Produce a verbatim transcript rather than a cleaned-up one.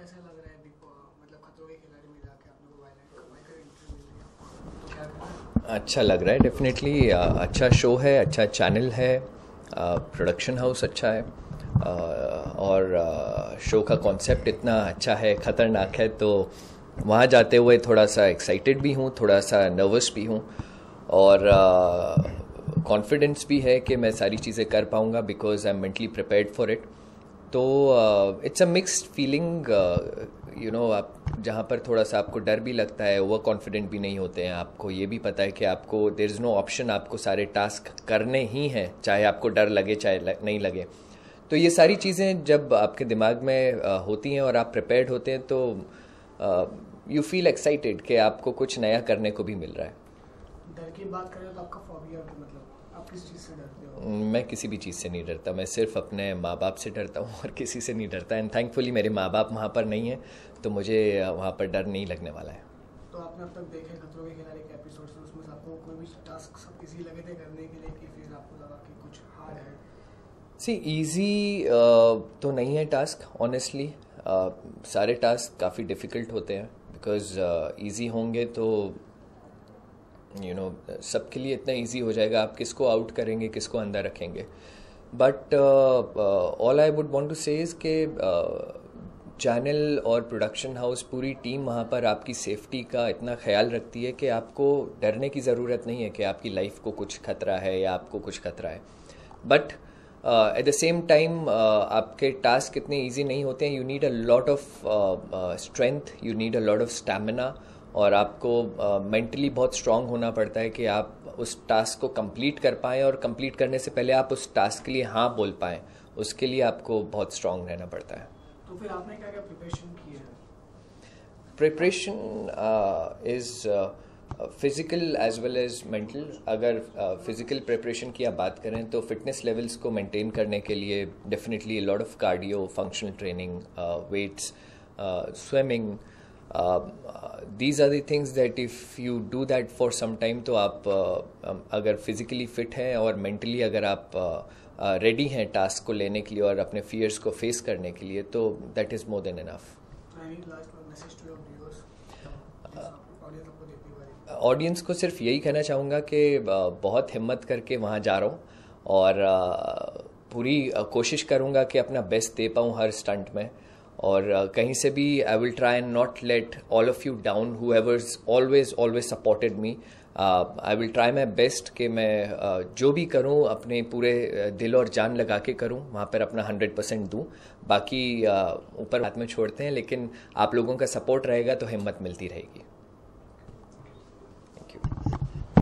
कैसा लग रहा है बिग मतलब खतरों के खिलाड़ी में जाके आप लोगों को वायलेंट कमाई कर इंटरव्यू मिल रही है, क्या कहना है? अच्छा लग रहा है डेफिनेटली। अच्छा शो है, अच्छा चैनल है, प्रोडक्शन हाउस अच्छा है, uh, और शो uh, का कॉन्सेप्ट इतना अच्छा है, ख़तरनाक है। तो वहाँ जाते हुए थोड़ा सा एक्साइटेड भी हूँ, थोड़ा सा नर्वस भी हूँ, और कॉन्फिडेंस uh, भी है कि मैं सारी चीज़ें कर पाऊँगा because I am mentally prepared for it. तो it's a mixed feeling, you know. आप जहाँ पर थोड़ा सा आपको डर भी लगता है, ओवर कॉन्फिडेंट भी नहीं होते हैं, आपको ये भी पता है कि आपको देयर इज़ नो ऑप्शन, आपको सारे टास्क करने ही हैं, चाहे आपको डर लगे चाहे ल, नहीं लगे। तो ये सारी चीज़ें जब आपके दिमाग में uh, होती हैं और आप प्रिपेयर्ड होते हैं तो यू फील एक्साइटेड कि आपको कुछ नया करने को भी मिल रहा है। डर की बात करें तो आपका फोबिया मतलब आप किस चीज़ से डरते हो? मैं किसी भी चीज़ से नहीं डरता, मैं सिर्फ अपने माँ बाप से डरता हूँ और किसी से नहीं डरता। एंड थैंकफुली मेरे माँ बाप वहाँ पर नहीं हैं, तो मुझे वहाँ पर डर नहीं लगने वाला है। तो आपने अब तक देखे खतरों के खिलाड़ी के एपिसोड्स, उसमें से आपको कोई भी टास्क सब इजी लगे थे करने के लिए कि फिर आपको लगा कि कुछ हार्ड है? सी इजी तो नहीं है टास्क, ऑनेस्टली। सारे टास्क काफ़ी डिफ़िकल्ट होते हैं बिकॉज ईजी होंगे तो यू नो सबके लिए इतना इजी हो जाएगा, आप किसको आउट करेंगे, किसको अंदर रखेंगे। But all I would want to say is के चैनल और प्रोडक्शन हाउस पूरी टीम वहाँ पर आपकी सेफ्टी का इतना ख्याल रखती है कि आपको डरने की ज़रूरत नहीं है कि आपकी लाइफ को कुछ खतरा है या आपको कुछ खतरा है। But at the same time आपके टास्क इतने ईजी नहीं होते हैं। You need a lot of strength, you need a lot of stamina, और आपको मेंटली uh, बहुत स्ट्रांग होना पड़ता है कि आप उस टास्क को कंप्लीट कर पाएँ, और कंप्लीट करने से पहले आप उस टास्क के लिए हाँ बोल पाएँ, उसके लिए आपको बहुत स्ट्रांग रहना पड़ता है। तो फिर आपने क्या क्या प्रिपरेशन की है? Preparation is physical as well as mental. अगर फिज़िकल uh, प्रिपरेशन की आप बात करें तो फिटनेस लेवल्स को मेंटेन करने के लिए definitely lot of cardio, functional training, weights, swimming, these are the things that if you do that for some time तो आप uh, अगर फिज़िकली फिट हैं और मेंटली अगर आप रेडी uh, uh, हैं टास्क को लेने के लिए और अपने फियर्स को फेस करने के लिए, तो that is more than enough. Audience को सिर्फ यही कहना चाहूँगा कि बहुत हिम्मत करके वहाँ जा रहा हूँ, और पूरी कोशिश करूँगा कि अपना बेस्ट दे पाऊँ हर स्टंट में, और कहीं से भी I will try and not let all of you down, whoever's always always supported me. I will try my best कि मैं uh, जो भी करूँ अपने पूरे दिल और जान लगा के करूँ, वहाँ पर अपना हंड्रेड परसेंट दूँ। बाकी ऊपर uh, हाथ में छोड़ते हैं, लेकिन आप लोगों का सपोर्ट रहेगा तो हिम्मत मिलती रहेगी।